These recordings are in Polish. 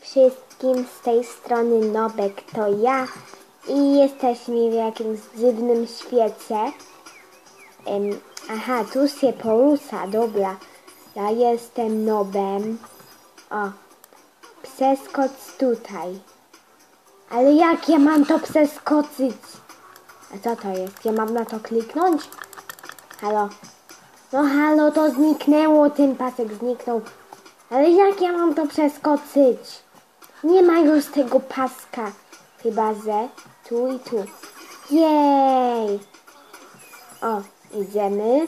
wszystkim, z tej strony Nobek to ja i jesteśmy w jakimś dziwnym świecie. Aha, tu się porusza, dobra. Ja jestem Nobem. O, przeskocz tutaj. Ale jak ja mam to przeskoczyć? A co to jest? Ja mam na to kliknąć? Halo? No halo, to zniknęło, ten pasek zniknął. Ale jak ja mam to przeskoczyć? Nie ma już tego paska. Chyba, że tu i tu. Jej! O, idziemy.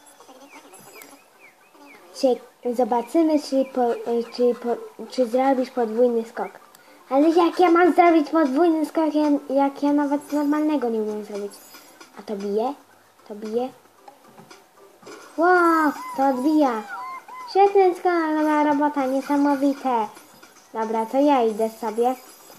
Zobaczymy, czy zrobisz podwójny skok. Ale jak ja mam zrobić podwójny skok, jak ja nawet normalnego nie umiem zrobić? A to bije? To bije? Wow, to odbija. Świetny skok, dobra robota, niesamowite. Dobra, to ja idę sobie.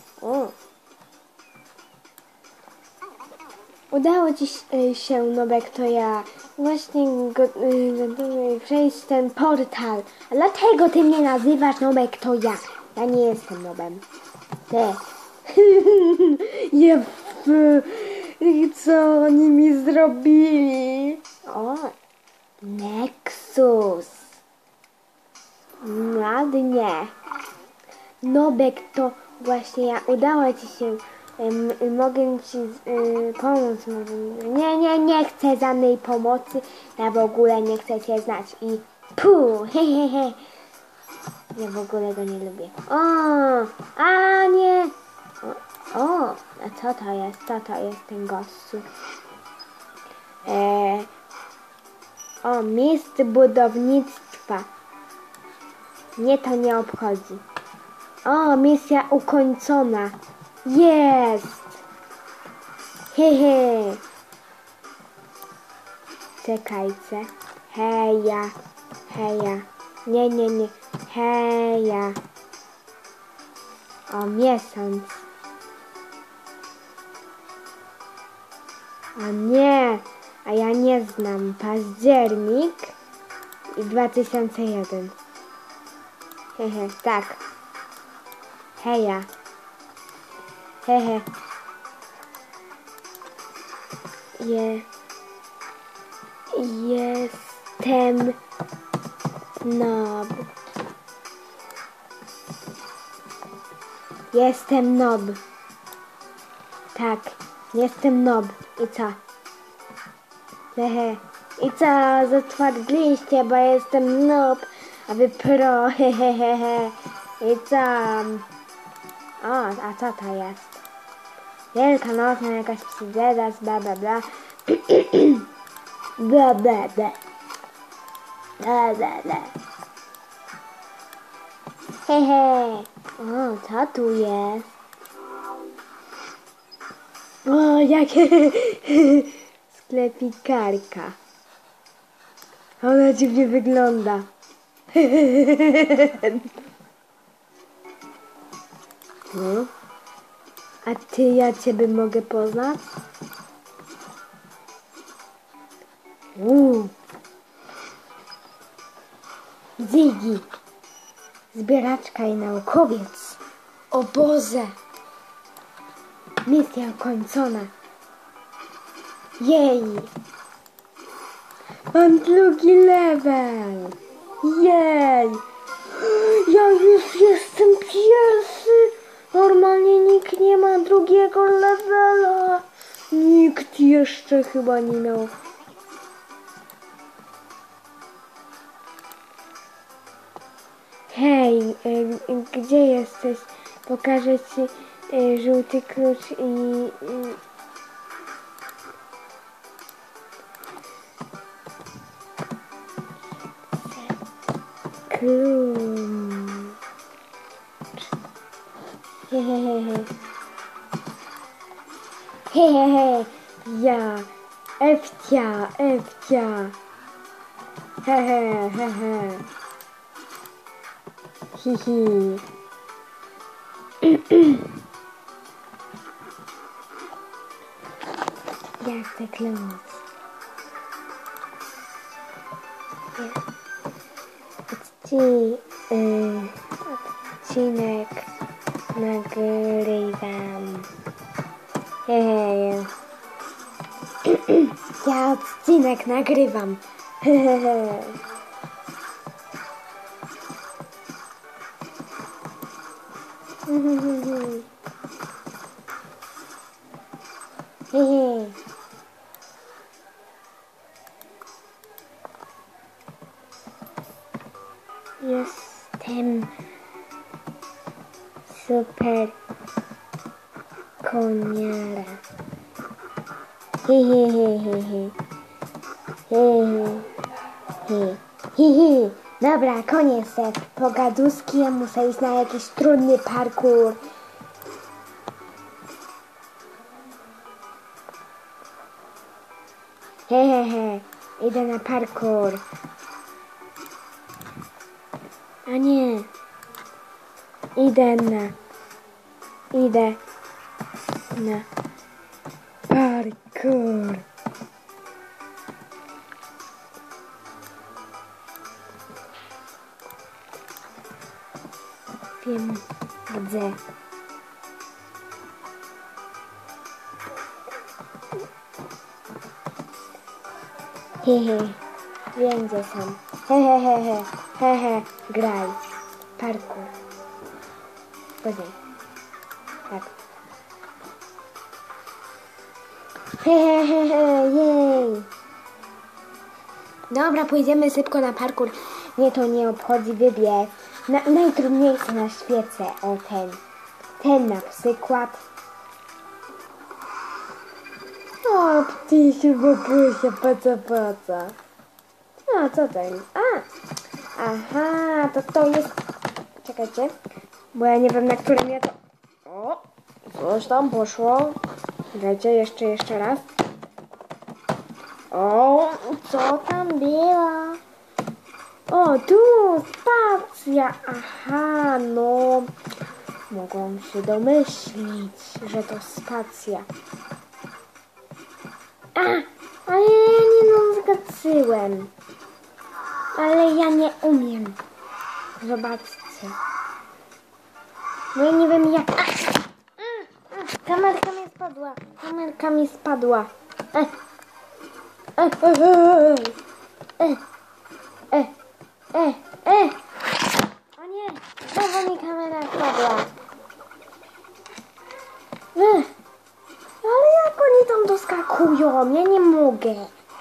Udało ci się, Nobek, to ja. Właśnie przejść ten portal. A dlatego ty mnie nazywasz Nobek, to ja. Ja nie jestem Nobem. Ty. Co oni mi zrobili? O, Nexus. Ładnie. Nobek, to właśnie ja. Udało ci się. Mogę ci pomóc. Nie chcę żadnej pomocy. Ja w ogóle nie chcę cię znać. I hehehe. Ja w ogóle go nie lubię. A nie. A co to jest? Co to jest ten gościu? Mistrz budownictwa. Mnie to nie obchodzi. Misja ukończona. Jest! Hehe! Czekajcie. Heja. Nie. Heja. Miesiąc. Nie. A ja nie znam. Październik i 2001. Hehe, tak. Heja. Hehe. Jestem Nob. Jestem Nob. Tak, jestem Nob. I co? Hehe. I co? Zatwardziliście, bo jestem Nob, a wy pro. Hehehe. I co? A co to jest? Wielkanocna jakaś przydzeda, bla bla bla. Bla bla bla. Bla bla bla. Hehe. Co tu jest? Jakie sklepikarka. Ona dziwnie wygląda. A ja ciebie mogę poznać? Ziggy, zbieraczka i naukowiec. O Boże! Misja ukończona. Jej! Mam drugi level! Jej! Ja już jestem pierwszy! Normalnie nikt nie ma drugiego levela. Nikt jeszcze chyba nie miał. Hej, gdzie jesteś? Pokażę ci żółty klucz i... Klucz. Hehehe. Ja. Efcia. Hehehe. Hihi. Ja chcę klucz. Odcinek nagrywam. Hehe. Ja odcinek nagrywam. Hehehe. Hehe. Jestem super koniara. Hehehehe. Hehehe. Dobra, koniec te pogaduski. Ja muszę iść na jakiś trudny parkour. Hehehe. Idę na parkour. A nie. Idę na parkour. Wiem gdzie. Hehe. Wiem gdzie są. Hehehehe. Hehe. Graj. Parkour. Później. Tak. Hehehehe. Jej. Dobra, pójdziemy szybko na parkour. Mnie to nie obchodzi, wybierz. Najtrudniejszy na świecie. O, ten. Ten na przykład. O, ptysiu, bobusia, paca. A, co to jest? Aha, to jest... Czekajcie, bo ja nie wiem, na którym ja to... O, coś tam poszło. Dajcie jeszcze raz. O, co tam było? O, tu, spacja. Aha, no. Mogłam się domyślić, że to spacja. Ale ja nie zgadyłem. Ale ja nie umiem. Zobaczcie. No ja nie wiem jak... Kamerka mi spadła. O nie, znowu mi kamera spadła. Ale jak oni tam doskakują? Ja nie mogę.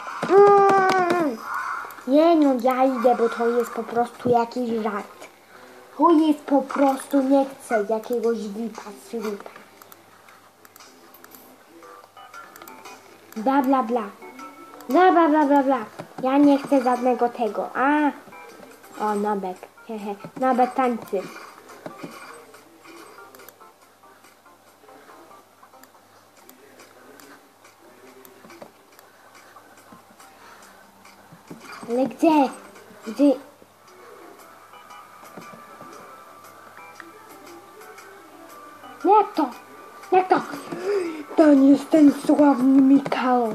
Nie no, ja idę, bo to jest po prostu jakiś żart. To jest po prostu, nie chcę jakiegoś slipa. Bla bla bla. Bla. Ja nie chcę żadnego tego. O, Nobek. Hehe. Nobek tańczy. Ale gdzie? Jak to? To nie jest ten sławny Mikalo.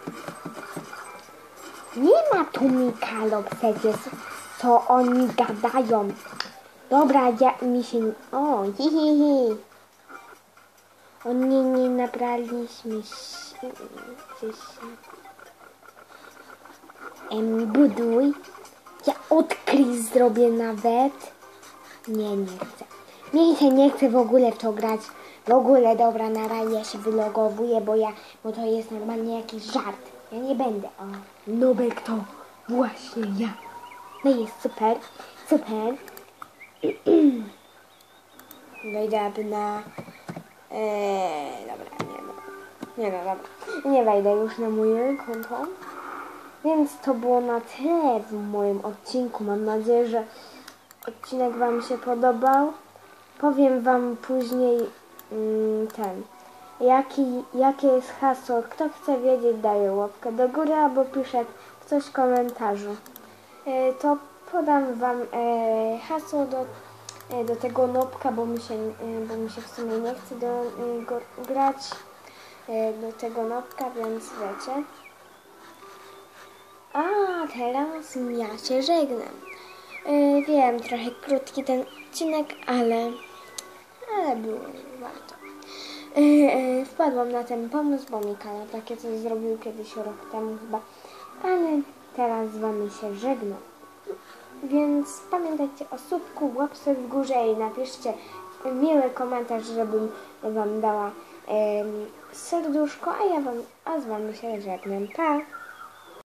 Nie ma tu Mikalo przecież, co oni gadają. Dobra, mi się... O, hihihi. Oni nie nabraliśmy się. Buduj. Ja odkryć zrobię nawet. Nie chcę. Nie chcę w ogóle w to grać. W ogóle, dobra, na razie ja się wylogowuję, bo to jest normalnie jakiś żart. Ja nie będę. O, Nubek to właśnie ja. No jest super. Wejdę na... Dobra. Nie wejdę już na moje konto. Więc to było na tyle w moim odcinku. Mam nadzieję, że odcinek wam się podobał. Powiem wam później jakie jest hasło. Kto chce wiedzieć, daje łapkę do góry albo pisze coś w komentarzu. To podam wam hasło do tego nopka, bo mi się w sumie nie chce grać do tego nopka, więc wiecie. A teraz ja się żegnam. Wiem, trochę krótki ten odcinek, ale ale było warto. Wpadłam na ten pomysł, bo Mikołaj takie coś zrobił kiedyś rok temu chyba, ale teraz z wami się żegnam. Więc pamiętajcie o słupku, łapce w górze i napiszcie miły komentarz, żebym wam dała serduszko, a z wami się żegnam. Pa!